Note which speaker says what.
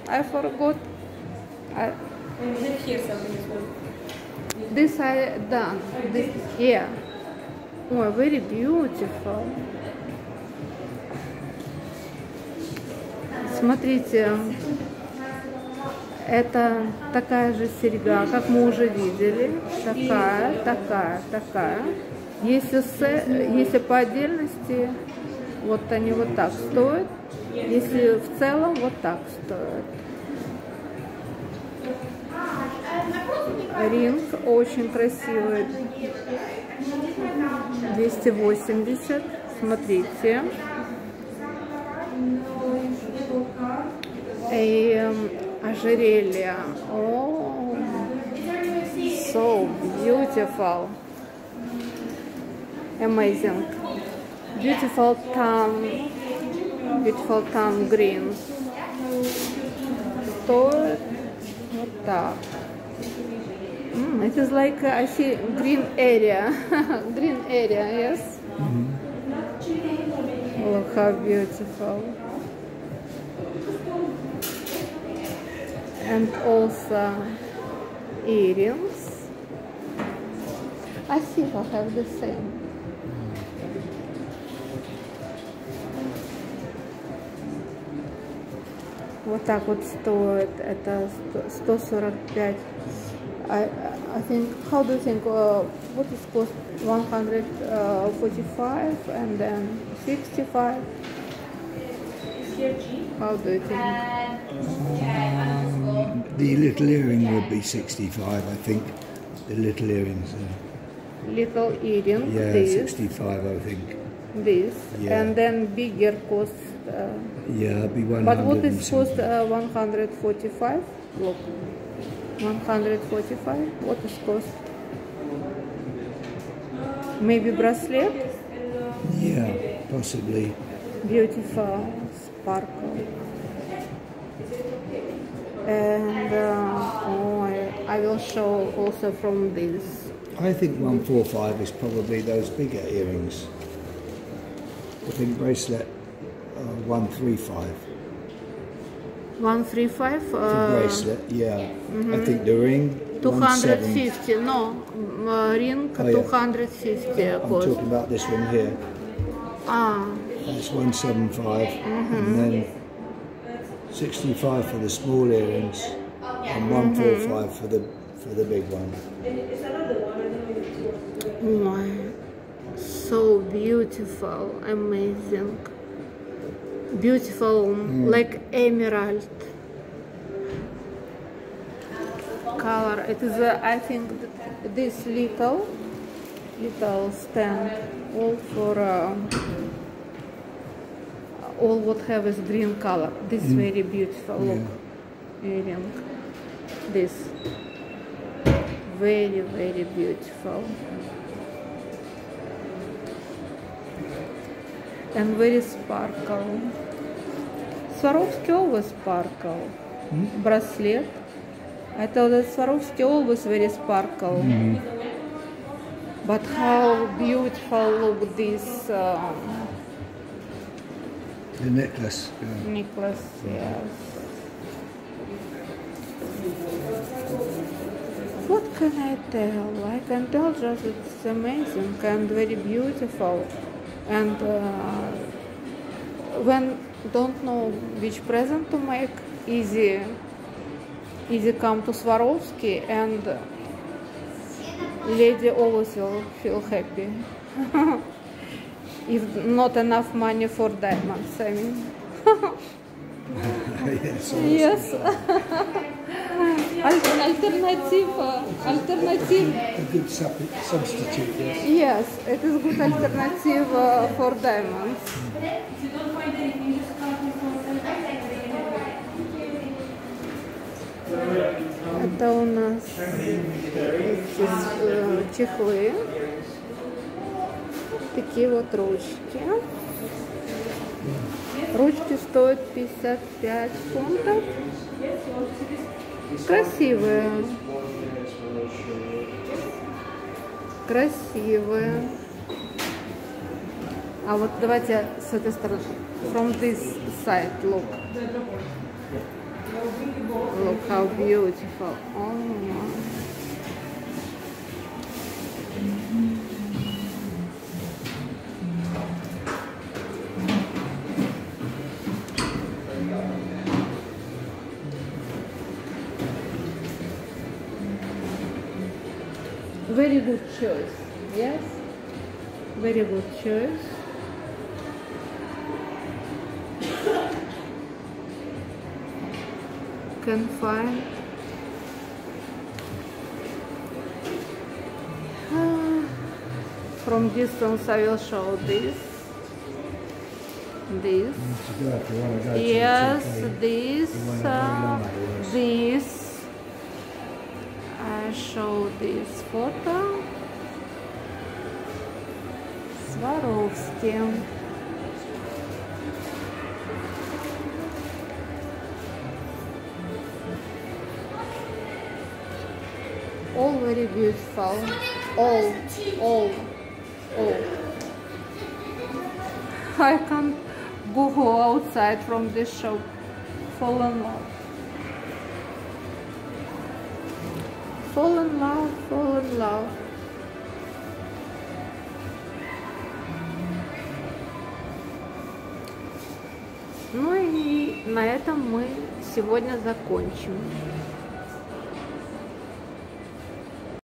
Speaker 1: I forgot.
Speaker 2: Is it here something as well?
Speaker 1: This I done. This, yeah. Oh, very beautiful. Смотрите, это такая же серьга, как мы уже видели. Такая, такая, такая. Если по отдельности, вот они вот так стоят. Если в целом, вот так стоят. Ринг очень красивый. 280. Смотрите. И ожерелье. Oh, so beautiful. Amazing. Beautiful tan green. Стоит вот так. It is like I see green area. Green area, yes. Look how beautiful. And also earrings. I see if I have the same. Вот так вот стоит. Это 145. I think. How do you think? What is cost? 145 and then 65. How do you think?
Speaker 3: The little earring would be 65, I think. The little earrings.
Speaker 1: Little earring.
Speaker 3: Yeah,
Speaker 1: this,
Speaker 3: 65, I think.
Speaker 1: This.
Speaker 3: Yeah.
Speaker 1: And then bigger cost.
Speaker 3: Yeah, it'd be 100.
Speaker 1: But what is cost? 145. Look. 145. What is cost? Maybe bracelet?
Speaker 3: Yeah, possibly.
Speaker 1: Beautiful sparkle. And I will show also from this.
Speaker 3: I think 145 is probably those bigger earrings. I think bracelet 135.
Speaker 1: 135?
Speaker 3: Bracelet, yeah. I think the ring
Speaker 1: 250. No, ring 250
Speaker 3: I'm
Speaker 1: cost.
Speaker 3: talking about this one here. That's 175, and then 65 for the small earrings, and 145 for the big one.
Speaker 1: Oh, so beautiful, amazing, beautiful, like emerald color. It is, I think, this little stand all for all what have is green color. This very beautiful. Look, earring. This very, very beautiful. And very sparkle. Swarovski always sparkle. Bracelet. I thought that Swarovski always very sparkle. But how beautiful look this
Speaker 3: The necklace.
Speaker 1: necklace, yes. What can I tell? I can tell just it's amazing and very beautiful. And when don't know which present to make, easy come to Swarovski, and lady always will feel happy. If not enough money for diamonds, I mean. Yes. Alternative.
Speaker 3: A good substitute, yes.
Speaker 1: Yes, it is good alternative for diamonds. Это у нас чехлы. Такие вот ручки. Ручки стоят 55 фунтов. Красивые. Красивые. А вот давайте с этой стороны. From this side, look. How beautiful. Oh my. Very good choice. Yes? Very good choice. Can find from distance. I will show this. Yes, this. I show this photo. Swarovski. All very beautiful. All. I can't go outside from this shop. Fall in love. Fall in love, fall in love. Ну и на этом мы сегодня закончим.